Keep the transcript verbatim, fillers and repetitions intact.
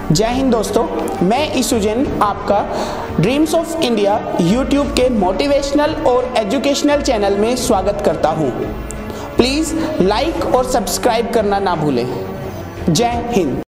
जय हिंद दोस्तों, मैं ईशु जैन आपका ड्रीम्स ऑफ इंडिया यूट्यूब के मोटिवेशनल और एजुकेशनल चैनल में स्वागत करता हूं। प्लीज़ लाइक और सब्सक्राइब करना ना भूलें। जय हिंद।